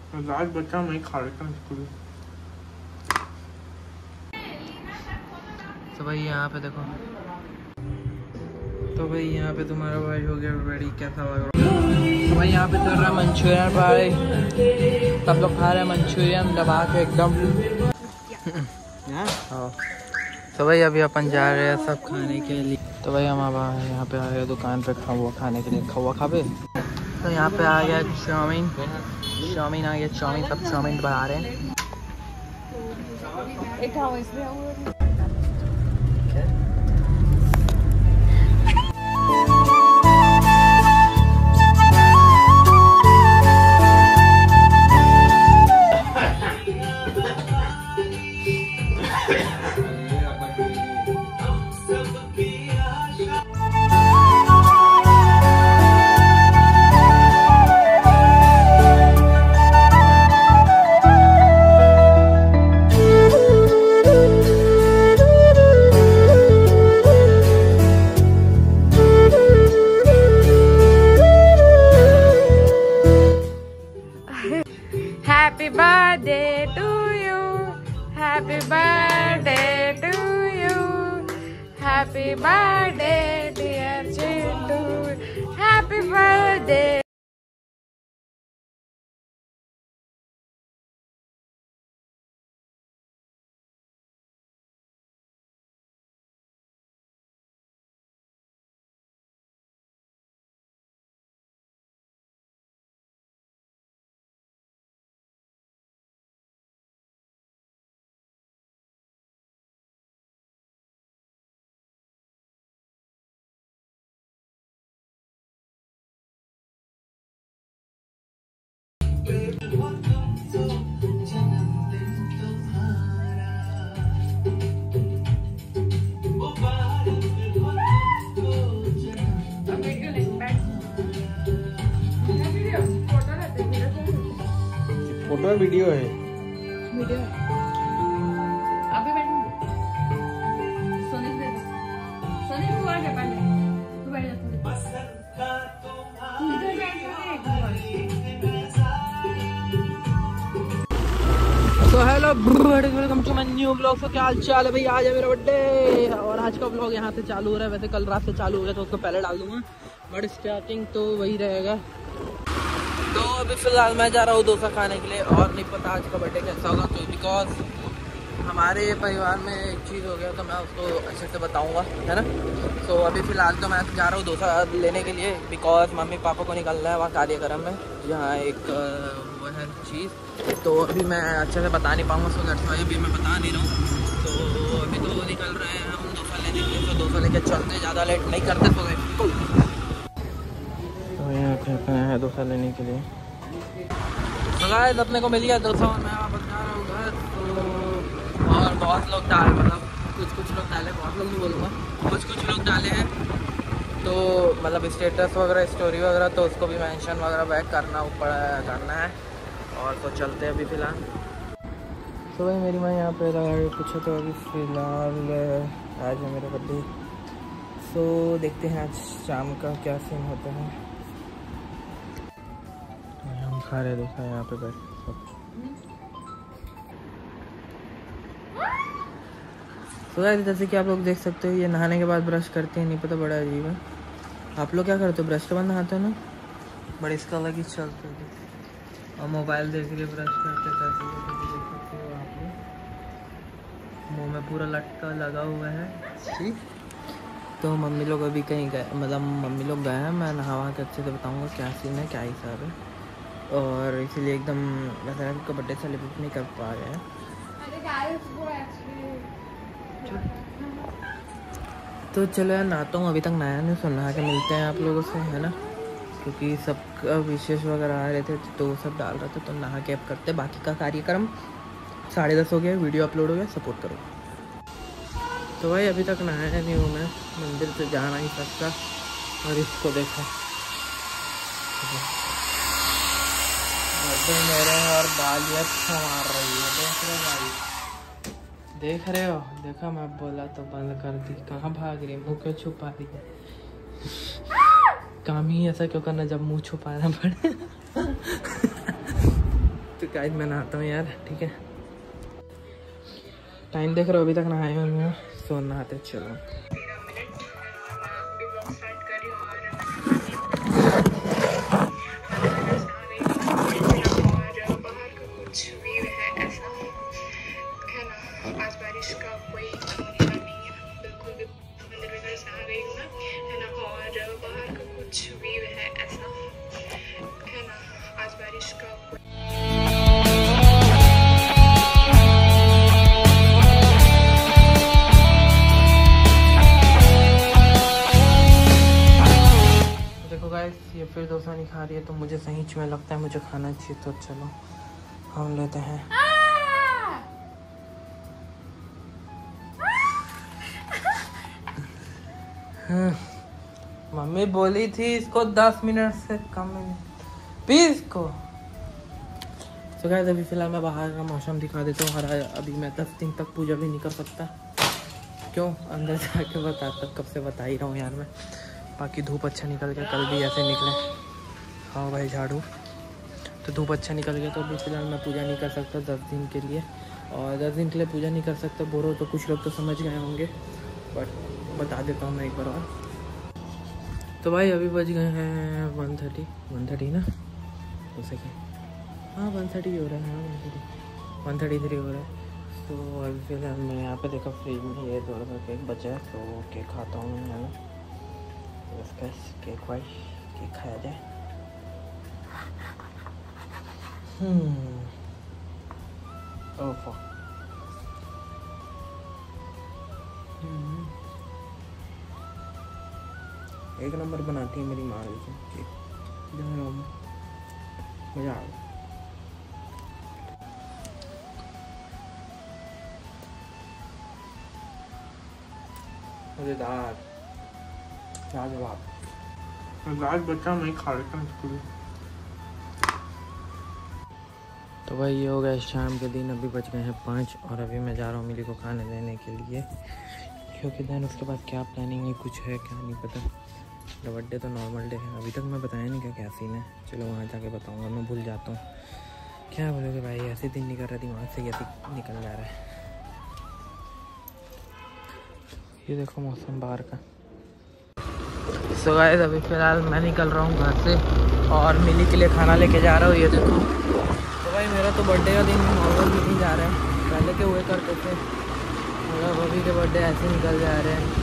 Last बच्चा मैं खा लेता हूँ इसको। तो भाई यहाँ पे देखो, तो भाई यहाँ पे तुम्हारा भाई हो गया रेडी, कैसा लग रहा है भाई? यहाँ पे चल रहा है मंचूरियन भाई, सब लोग खा रहे हैं मंचूरियन दबा के एकदम। हाँ तो भाई अभी अपन जा रहे हैं सब खाने के लिए। तो भाई हम अब यहाँ पे आ गए दुकान पे खवा खाने के लिए, खवा खावे। तो यहाँ पे आ गया चाउमीन आ गया, चाउमीन सब चाउमीन बना रहे हैं। Happy birthday to you. Happy birthday to you. Happy birthday dear Chintu. Happy birthday. Photo है वीडियो है? वीडियो है। अभी बैठूंगी। सोने दे दो। सोने को आ जा पहले। तू बैठ जा। तू इधर तो hello welcome to my new blog. तो क्या हाल चाल है भाई? आज है मेरा बर्थडे और आज का ब्लॉग यहाँ से चालू हो रहा है। वैसे कल रात से चालू हो गया तो उसको पहले डाल दूंगा, बट स्टार्टिंग तो वही रहेगा। तो अभी फिलहाल मैं जा रहा हूँ डोसा खाने के लिए और नहीं पता आज का बर्थडे कैसा होगा, तो बिकॉज हमारे परिवार में एक चीज़ हो गया तो मैं उसको अच्छे से बताऊँगा, है ना। तो अभी फ़िलहाल तो मैं जा रहा हूँ डोसा लेने के लिए, बिकॉज मम्मी पापा को निकलना है वहाँ कार्यक्रम में, जहाँ एक वो है चीज़। तो अभी मैं अच्छे से बता नहीं पाऊँगा, सो दैट्स वाई अभी मैं बता नहीं रहा हूँ। तो अभी तो निकल रहे हैं हम डोसा लेने के लिए, तो डोसा लेके चलते, ज़्यादा लेट नहीं करते। तो यहाँ पे है डोसा लेने के लिए। तो गाइस अपने को मिल गया डोसा और मैं वापस जा रहा हूँ घर। तो और बहुत लोग डाले, मतलब कुछ लोग डाले, बहुत लोग नहीं बोलूँगा, कुछ लोग डाले हैं। तो मतलब स्टेटस वगैरह, स्टोरी वगैरह, तो उसको भी मेंशन वगैरह बैक करना करना है। और तो चलते हैं अभी फ़िलहाल। तो भाई मेरी माँ यहाँ पे लगा पूछो तो अभी फ़िलहाल आज है मेरा बर्थडे। सो देखते हैं आज शाम का क्या सीन होता है। हम खा रहे, देखा यहाँ पे बैठ सब। तो यार जैसे कि आप लोग देख सकते हो, ये नहाने के बाद ब्रश करते हैं, नहीं पता, बड़ा अजीब है। आप लोग क्या करते हो? ब्रश के बाद नहाते हो ना, बट इसका अलग ही चलते हो। और मोबाइल देख के ब्रश करते थे, देख सकते हो आप लोग। मुँह में पूरा लटका लगा हुआ है, ठीक। तो मम्मी लोग अभी कहीं गए, मतलब मम्मी लोग गए हैं, मैं नहा वहाँ के अच्छे से बताऊँगा क्या सीन है, क्या हिसाब है। और इसीलिए एकदम वैसे का बर्थडे सेलिब्रेट नहीं कर पा रहे हैं। तो चलो यार नहाता हूँ, अभी तक नहाया नहीं, सो नहा के मिलते हैं आप लोगों से, है ना। क्योंकि सबका विशेष वगैरह आ रहे थे तो वो सब डाल रहे थे, तो नहा के अब करते। बाकी का कार्यक्रम 10:30 हो गया, वीडियो अपलोड हो गया, सपोर्ट करो। तो भाई अभी तक नहाया नहीं हूँ मैं, मंदिर से जा नहीं सकता। और इसको देखो, मेरे और बाल अच्छा मार रही है, देख रहे भाई, देख रहे हो? देखा, मैं बोला तो बंद कर दी। कहाँ भाग रही, मुँह क्यों छुपा रही है? काम ही ऐसा क्यों करना जब मुँह छुपाना पड़े। तो गाइस मैं नहाता हूँ यार, ठीक है। टाइम देख रहे हो, अभी तक नहाए हूँ, सो नहाते चलो। ये फिर डोसा नहीं खा रही है, तो मुझे सही में लगता है मुझे खाना चाहिए, तो चलो हम लेते हैं। मम्मी बोली थी इसको 10 मिनट से कम में पी इसको। तो गाइस अभी फिलहाल मैं बाहर का मौसम दिखा देता हूँ। अभी मैं 10 दिन तक पूजा भी नहीं कर सकता, क्यों अंदर जाके बताता, कब से बता ही रहा हूँ यार मैं। बाकी धूप अच्छा निकल गया, कल भी ऐसे निकले। हाँ भाई झाड़ू, तो धूप अच्छा निकल गया, तो अभी फिलहाल मैं पूजा नहीं कर सकता 10 दिन के लिए। और 10 दिन के लिए पूजा नहीं कर सकता बोलो तो कुछ लोग तो समझ गए होंगे, बट बता देता हूँ मैं एक बार और। तो भाई अभी बज गए हैं 1:30 ना, हो सके हाँ 1:30 हो रहा है, हाँ 1:33 हो रहा है। तो अभी फिलहाल मैं यहाँ पे देखा फ्रिज में ये थोड़ा सा केक बचा है, तो केक खाता हूँ मैं यहाँ में। केक खाया जाए। ओफो एक नंबर बनाती है मेरी माँ केक, मजा आ गया। मजेदार लाजवाब। आज बच्चा मैं खा लेता हूँ इसको भी। तो भाई ये हो गया शाम के दिन, अभी बज गए हैं 5 और अभी मैं जा रहा हूँ मिली को खाने देने के लिए, क्योंकि देन उसके बाद क्या प्लानिंग है कुछ है क्या नहीं पता। बर्थडे तो नॉर्मल डे है, अभी तक मैं बताया नहीं क्या सीन है, चलो वहाँ जाके बताऊँगा, मैं भूल जाता हूँ। क्या बोलोगे भाई, ऐसे दिन नहीं कर रहा, दिमाग से ऐसे निकल जा रहा है। ये देखो मौसम बाहर का। सो गाइस अभी फ़िलहाल मैं निकल रहा हूँ घर से और मिली के लिए खाना लेके जा रहा हूँ। ये देखो तो भाई मेरा तो बर्थडे का दिन नॉर्मल भी नहीं जा रहा है, पहले के हुए करते थे, मतलब अभी के बर्थडे ऐसे निकल जा रहे हैं।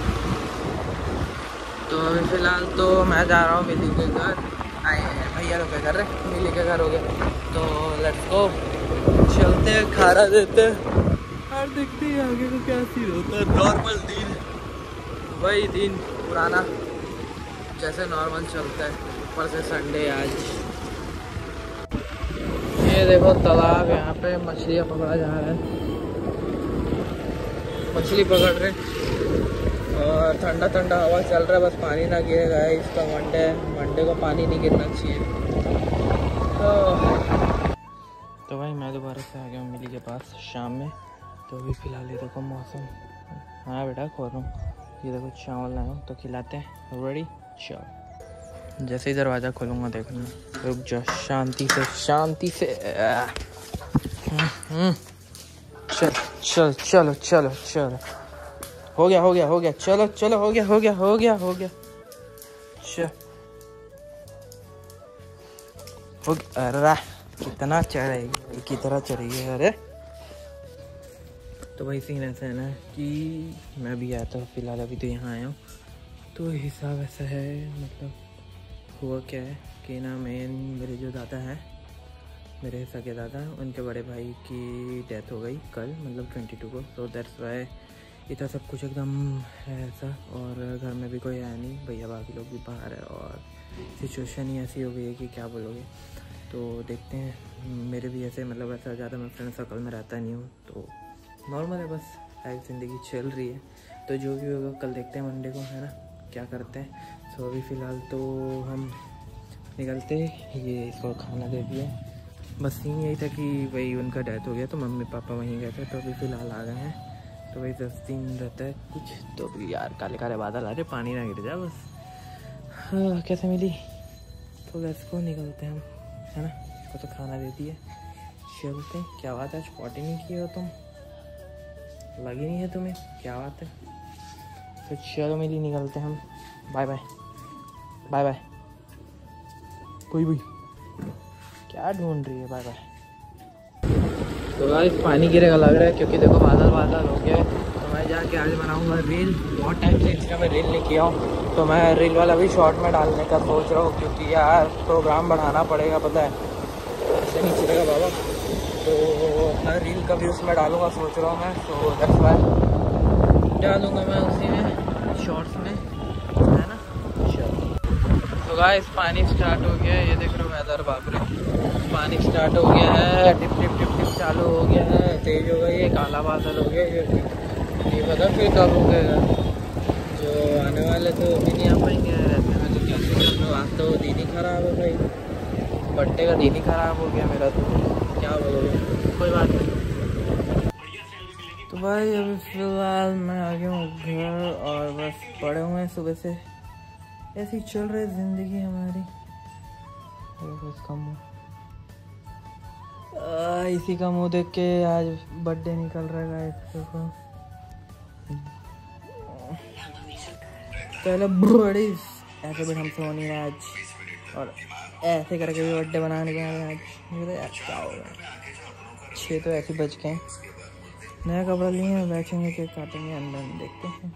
तो अभी फ़िलहाल तो मैं जा रहा हूँ मिली के घर। आए भैया लोग क्या कर रहे हैं, मिली के घर हो गए, तो लेट्स गो चलते हैं, खाना देते हैं और देखते हैं आगे को क्या सीन होता है। नॉर्मल दिन, वही दिन पुराना जैसे नॉर्मल चलता है, ऊपर से संडे आज। ये देखो तालाब, यहाँ पे मछलियाँ पकड़ा जा रहा है, मछली पकड़ रहे और ठंडा ठंडा हवा चल रहा है, बस पानी ना गिरेगा। इसका मंडे को पानी नहीं गिरना चाहिए। तो भाई मैं दोबारा से आ गया हूँ मिली के पास शाम में। तो अभी फ़िलहाल ये देखो मौसम, हाँ बेटा खोल रहा हूँ, ये देखो चावल लाया हूँ तो खिलाते हैं। रेडी चल, जैसे ही दरवाज़ा खोलूँगा देखना, रुक जा, शांति से शांति से। चल चल चलो चलो चलो, हो गया हो गया हो गया, चलो चलो हो गया हो गया हो गया हो गया, चल हो गया। अरे कितना चढ़ेगी, की तरह चढ़ेगी। अरे तो वही सीन ऐसा है ना कि मैं भी आया था, फिलहाल अभी तो यहाँ आया हूँ, तो हिसाब ऐसा है। मतलब हुआ क्या है कि ना मेरे जो दादा हैं, मेरे सगे दादा, उनके बड़े भाई की डेथ हो गई कल, मतलब 22 को। तो दैट्स वाई इतना सब कुछ एकदम है ऐसा, और घर में भी कोई है नहीं, भैया भाभी लोग भी बाहर है और सिचुएशन ही ऐसी हो गई है कि क्या बोलोगे। तो देखते हैं, मेरे भी ऐसे मतलब ऐसा ज़्यादा मैं फ्रेंड सर्कल में रहता नहीं हूँ, तो नॉर्मल है, बस लाइफ ज़िंदगी चल रही है। तो जो भी होगा कल देखते हैं, मंडे को है ना क्या करते हैं। सो अभी फ़िलहाल तो हम निकलते, ये इसको खाना दे दिया। बस सीन यही था कि भाई उनका डेथ हो गया, तो मम्मी पापा वहीं गए थे, तो अभी फ़िलहाल आ गए हैं। तो भाई 10 दिन रहता है कुछ, तो यार काले काले बादल आ रहे, पानी ना गिर जाए बस। हाँ कैसे मिली, तो लेट्स को निकलते हैं हम, है ना। इसको तो खाना दे दिया, चलते। क्या बात है, आज पॉटी नहीं किए हो तुम? लगी नहीं है तुम्हें? क्या बात है। तो चलो मेरी निकलते हम। Bye bye bye bye. कोई भी क्या ढूंढ रही है? Bye bye. तो गाइस पानी गिरेगा लग रहा है, क्योंकि देखो बादल बादल हो गया। तो मैं जाके आज बनाऊंगा रील। बहुत टाइम से इंस्टा में रील नहीं किया हूँ, तो मैं रील वाला भी शॉर्ट में डालने का सोच रहा हूँ, क्योंकि यार प्रोग्राम बढ़ाना पड़ेगा, पता है ऐसे नहीं चलेगा बाबा। तो हर रील का भी उसमें डालूंगा सोच रहा हूँ मैं। तो दैट्स व्हाई डालूंगा मैं उसी में, शॉर्ट्स में, है ना। तो गाइस पानी स्टार्ट हो गया है, ये देख रहे हो वेदर, बाप रे पानी स्टार्ट हो गया है। टिप टिप टिप टिप चालू हो गया है, तेज हो गई है, काला बादल हो गया। ये नहीं पता फिर कब हो गया, जो आने वाले तो अभी नहीं आ पाएंगे। ऐसे में तो कैसे कर लो, आज तो दिन ही खराब है भाई, बर्थडे का दिन ही खराब हो गया मेरा, तो क्या बोलोगे, कोई बात नहीं। तो भाई अभी फिलहाल मैं आ गया हूँ घर, और बस पड़े हुए हैं सुबह से, ऐसी चल रही जिंदगी हमारी। इसी का मुंह देख के आज बर्थडे निकल रहा है देखो। पहले बड़ी ऐसे भी हमसे होनी है आज, और ऐसे करके भी बर्थडे बनाने के आज। मुझे यार क्या होगा, 6 तो ऐसे बज गए। नया कपड़ा लिए हैं, बैठेंगे, केक काटेंगे, अंदर देखते हैं।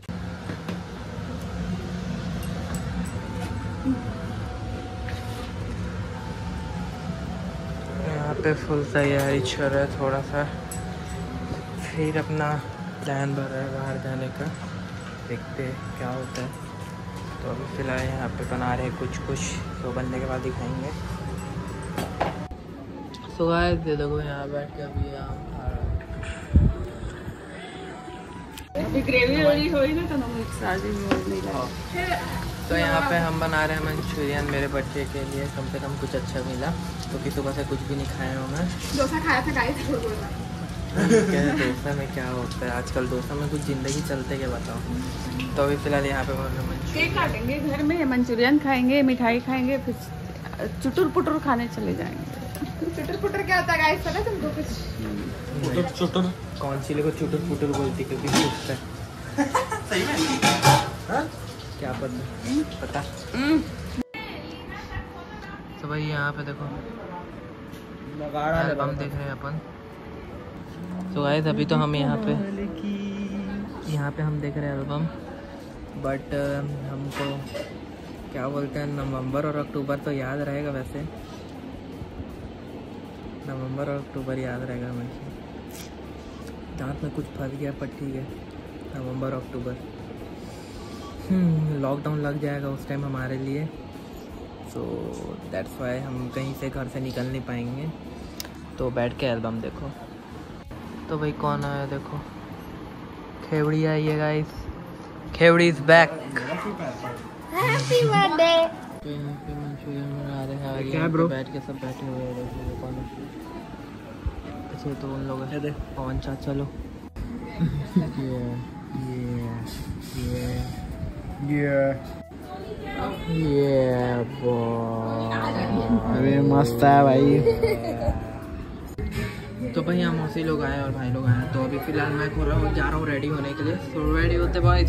यहाँ पे फुल तैयारी चल रहा है, थोड़ा सा फिर अपना प्लान बन रहा है बाहर जाने का, देखते हैं क्या होता है। तो अभी फिलहाल यहाँ पे बना रहे हैं कुछ, तो बनने के बाद दिखाएंगे। सो गाइस दे देखो यहाँ बैठ के अभी आम खा रहा है। ग्रेवी वाली होई ना, तो नमक साजी नहीं लगा। तो यहाँ पे हम बना रहे हैं मंचूरियन मेरे बच्चे के लिए, कम से कम कुछ अच्छा मिला, क्योंकि सुबह से कुछ भी नहीं खाया हूँ मैं। डोसा खाया था गाइस। डोसा में क्या होता है आजकल, डोसा में कुछ ज़िंदगी चलते क्या बताओ। तो अभी फिलहाल यहाँ पे केक काटेंगे घर में, मंचूरियन खाएंगे, मिठाई खाएंगे, फिर चुटुर पुटुर खाने चले जाएंगे। चुटुर पुटुर क्या होता है गाइस, पता है तुमको कुछ? चुटुर कौन सी लोग चुटुर पुटुर बोलती, क्योंकि सही में क्या पता। तो भाई यहाँ पे देखो एल्बम देख रहे हैं अपन। तो गाइस अभी तो हम यहाँ पे हम देख रहे हैं एल्बम, बट हमको क्या बोलते हैं, नवंबर और अक्टूबर तो याद रहेगा। वैसे नवंबर और अक्टूबर याद रहेगा मुझे, दांत में कुछ फंस गया, पर ठीक है, नवंबर अक्टूबर। लॉकडाउन लग जाएगा उस टाइम हमारे लिए, सो दैट्स वाई हम कहीं से घर से निकल नहीं पाएंगे। तो बैठ के एल्बम देखो। तो भाई कौन आया देखो, खेवड़ी आई है गाइस, खेवड़ी इज बैक। Happy birthday. तो यहाँ पे मंचूरियन बना रहे हैं, क्या ब्रो, बैठ के सब बैठे हुए हैं। देखो कौन है, अच्छा तो उन लोग हैं, पवन चाचा लो। अरे मस्त है भाई। तो भाई यहाँ मौसी लोग आए और भाई लोग आए, तो अभी फिलहाल मैं जा रहा हूँ रेडी होने के लिए। तो रेडी होते बॉयज।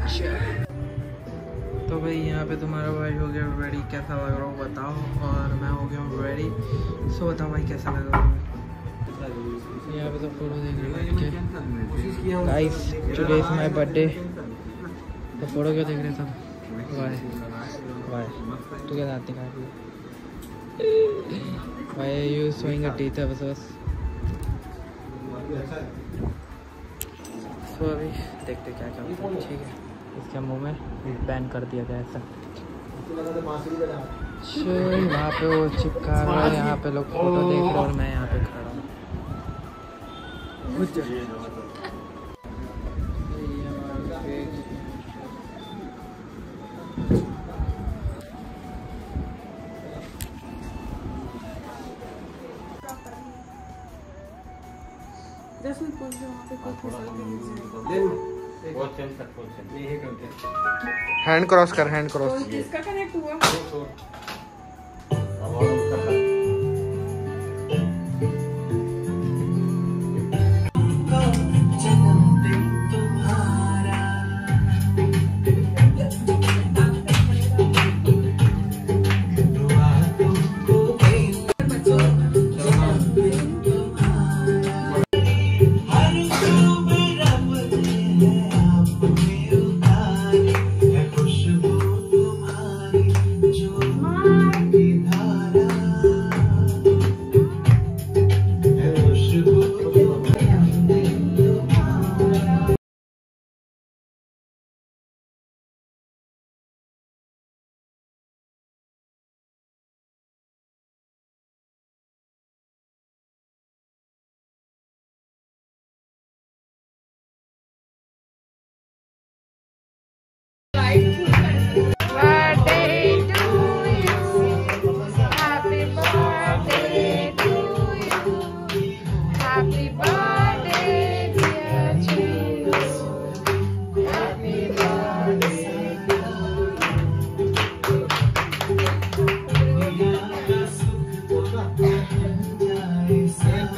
तो भाई यहाँ पे तुम्हारा भाई हो गया रेडी, कैसा लग रहा हो बताओ, और मैं हो गया हूँ रेडी। सो बताओ भाई कैसा लग रहा है। यहाँ पे तो फोटो देख रहे हैं guys, today is my birthday. तो फोटो क्यों देख रहे हैं सब? वाई तू क्या दांत दिखा रही है? Why you showing a teeth? बस तो अभी देखते क्या क्या होता है, ठीक है। इसके मुंह में बैन कर दिया गया ऐसा। वहाँ पे वो चिपका रहा है, यहाँ पे लोग फोटो देख रहे हैं और मैं यहाँ पे खड़ा हूँ। हैंड क्रॉस कर, हैंड क्रॉस। किसका कनेक्ट हुआ?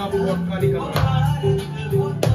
का वोडका निकल रहा है।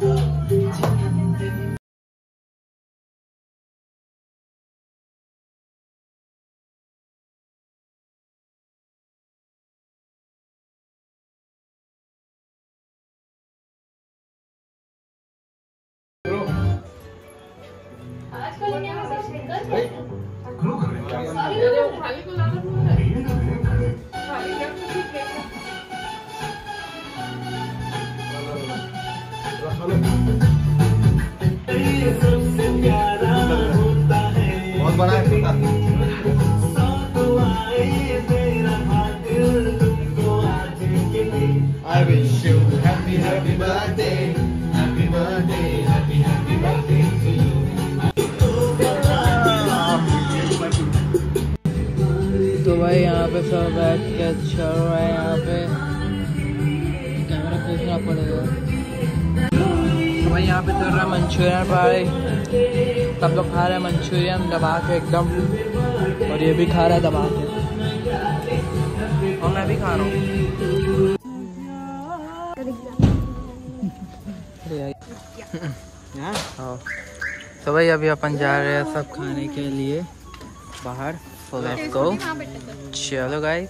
बहुत बड़ा है छोटा। I wish you happy happy birthday, happy birthday, happy birthday to you. तो भाई यहाँ पे सब बैठ के चल रहा है। यहाँ पे कैमरा देखना पड़ेगा। तो भाई यहाँ पे चल रहा है मंचूरियन भाई। सब लोग खा रहे हैं मंचूरियन दबा के एकदम, और ये भी खा रहा है दबा के, और मैं भी खा रहा हूँ। तो भाई अभी अपन जा रहे हैं सब खाने के लिए बाहर। So let's go। चलो गाइस,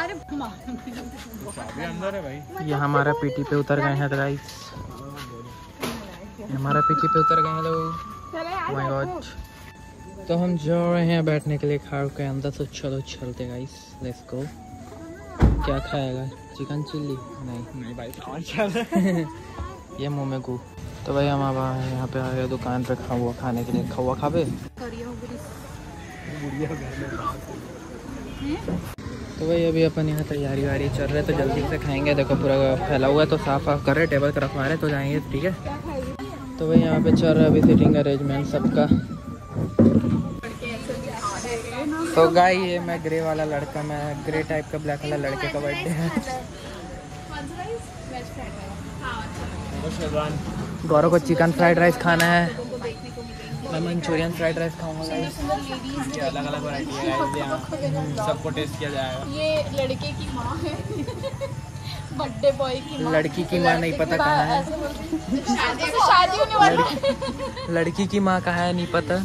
अंदर है भाई। ये हमारा पीटी पे उतर गए हैं गाइस। हमारा पीटी पे उतर गए हैं लोग। My god. तो हम जा रहे हैं बैठने के लिए कार के अंदर। तो चलो चलते गाइस, लेट्स गो। क्या खाएगा? Chicken chilli? नहीं भाई ये मुँह में गू। तो भाई हम अब यहाँ पे आ गए दुकान पे खावा खाने के लिए। खावा खावे। तो भाई अभी अपन यहाँ तैयारी वारी चल रहे हैं, तो जल्दी से खाएंगे। देखो पूरा फैला हुआ है, तो साफ साफ कर रहे, टेबल पर रखवा रहे, तो जाएंगे ठीक है। तो भाई यहाँ पे चल रहा है अभी सिटिंग अरेंजमेंट सबका। तो गाय ये मैं ग्रे वाला लड़का, मैं ग्रे टाइप का ब्लैक वाला लड़के का बर्थडे है। गौरव को चिकन फ्राइड राइस खाना है, मैं मंचूरियन फ्राइड राइस खाऊंगा। ये अलग अलग वैरायटी है यहाँ, सबको टेस्ट किया जाएगा। ये लड़के की माँ है, बर्थडे बॉय की माँ। लड़की की माँ नहीं पता कहाँ है, शादी होने वाली। लड़की की माँ कहाँ है नहीं पता।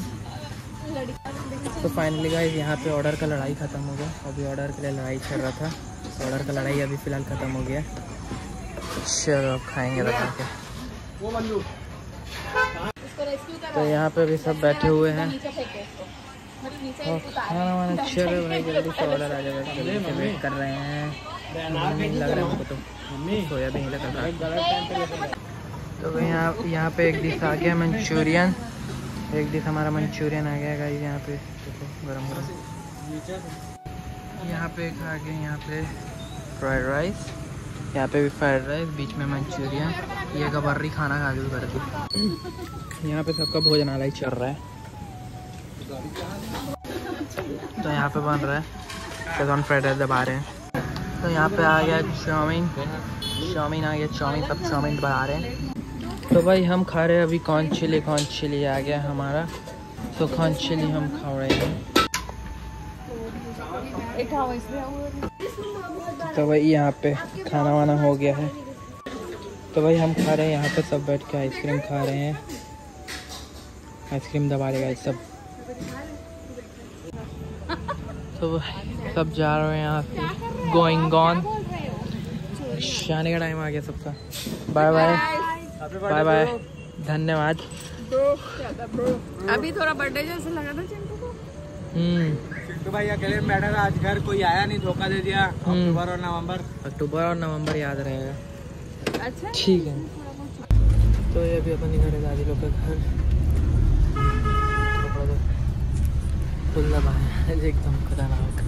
तो फाइनली गाइस यहाँ पे ऑर्डर का लड़ाई ख़त्म हो गया। अभी ऑर्डर के लिए लड़ाई चल रहा था, तो ऑर्डर का लड़ाई अभी फ़िलहाल ख़त्म हो गया। चलो अब खाएंगे बता के। तो यहाँ पे भी सब बैठे हुए हैं और खाना वाना चल रहा है भाई। जल्दी से ऑर्डर आ जाएगा, जल्दी से वेट कर रहे हैं। लग रहा है हमको तो सोया भी नहीं लग रहा। तो यहाँ पे एक डिश आ गया मंचूरियन, एक डिश हमारा मंचूरियन आ गया गाइस। यहाँ पे देखो गरम गरम। यहाँ पे एक आ गया, यहाँ पे फ्राइड राइस, यहाँ पे भी फ्राइड राइस, बीच में मंचूरियन। ये गबर्री खाना खा के कर दी। यहाँ पे सबका भोजनालय चल रहा है। तो यहाँ पे बन रहा है शेजवान फ्राइड राइस दबा रहे हैं। तो यहाँ पे आ गया चाउमीन आ गया, चाउमीन सब चाउमीन दबा रहे हैं। तो भाई हम खा रहे हैं अभी कॉर्न चिली आ गया हमारा। तो कॉर्न चिली हम खा रहे हैं। तो भाई यहाँ पे खाना वाना हो गया है। तो भाई हम खा रहे हैं यहाँ पे सब बैठ के आइसक्रीम खा रहे हैं। आइसक्रीम दबा देगा सब। तो सब जा रहे हैं यहाँ से, गोइंग ऑन। जाने का टाइम आ गया सबका। बाय बाय बाय बाय, धन्यवाद। अभी थोड़ा बर्थडे जैसे लगा था चिंटू को। चिंटू भाई अकेले में बैठा था आज, घर कोई आया नहीं, धोखा दे दिया। अक्टूबर और नवंबर याद रहेगा। अच्छा ठीक है। तो ये अभी अपन घर है दादी लोग का घर। फुल दबा है एकदम खतरनाक।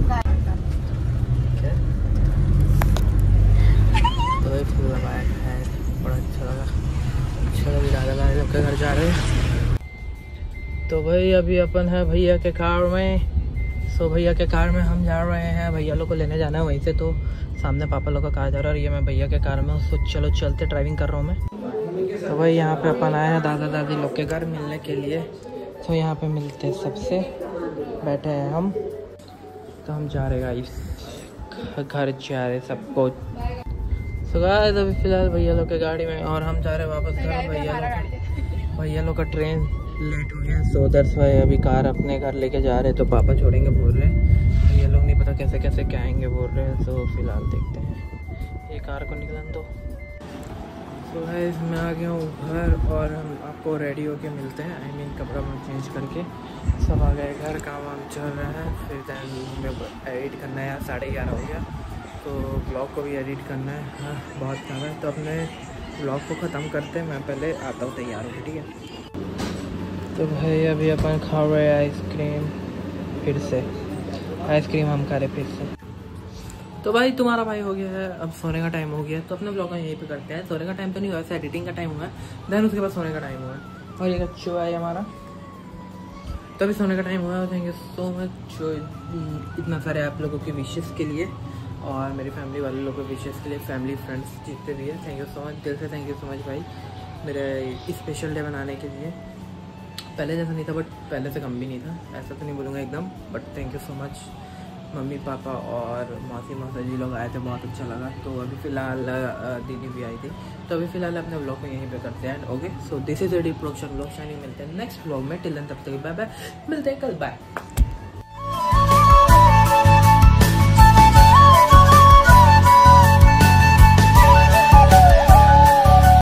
तो भाई फुल दबाया है, बड़ा अच्छा लगा। चलो दादा लोग के घर जा रहे हैं। तो भाई अभी अपन है भैया के कार में। सो भैया के कार में हम जा रहे हैं, भैया लोग को लेने जाना है वहीं से। तो सामने पापा लोग का कार जा रहा है और ये मैं भैया के कार में। उसको चलो चलते, ड्राइविंग कर रहा हूँ मैं। तो भाई यहाँ पे अपन आए हैं दादा दादी लोग के घर मिलने के लिए। तो यहाँ पे मिलते हैं सबसे, बैठे हैं हम। तो हम जा रहे गाइस घर, जा रहे सबको। तो गाइस अभी फिलहाल भैया लोग के गाड़ी में और हम जा रहे हैं वापस घर। भैया लोग का ट्रेन लेट हो गया, सो दैट्स व्हाई अभी कार अपने घर लेके जा रहे हैं। तो पापा छोड़ेंगे बोल रहे हैं, भैया लोग नहीं पता कैसे कैसे क्या आएंगे बोल रहे हैं। तो फिलहाल देखते हैं, ये कार को निकलन दो। तो गाइस मैं आ गया हूँ घर और हम आपको रेडी होके मिलते हैं। आई मीन कपड़ा चेंज करके सब आ गए घर, काम वाम चल रहा है। फिर दैन हमें एडिट करना है, 11:30 हो गया। तो ब्लॉग को भी एडिट करना है, हाँ बहुत काम है। तो अपने ब्लॉग को ख़त्म करते हैं, मैं पहले आता हूँ तैयार होकर, ठीक है। तो भाई अभी अपन खा रहे हैं आइसक्रीम, फिर से आइसक्रीम हम खा रहे फिर से। तो भाई तुम्हारा भाई हो गया है, अब सोने का टाइम हो गया है। तो अपने ब्लॉग में यहीं पे करते हैं। सोने का टाइम तो नहीं हुआ, ऐसे एडिटिंग का टाइम हुआ है, देन उसके बाद सोने का टाइम हुआ है। और ये कच्चू है हमारा, तो अभी सोने का टाइम हुआ है। थैंक यू सो मच इतना सारे आप लोगों के विशेस के लिए और मेरी फैमिली वाले लोगों के विशेस के लिए, फैमिली फ्रेंड्स जितने भी है, थैंक यू सो मच, दिल से थैंक यू सो मच भाई, मेरे स्पेशल डे बनाने के लिए। पहले जैसा नहीं था, बट पहले से कम भी नहीं था, ऐसा तो नहीं बोलूँगा एकदम, but thank you so much. Mummy papa और मौसी मौसा जी लोग आए थे, बहुत अच्छा लगा। तो अभी फ़िलहाल दीदी भी आई थी। तो अभी फ़िलहाल अपने ब्लॉग को यहीं पे करते हैं। Okay, so this is a D production blog. Shining, मिलते हैं नेक्स्ट ब्लॉग में। टिल देन तब तक बाय बाय, मिलते हैं कल, बाय।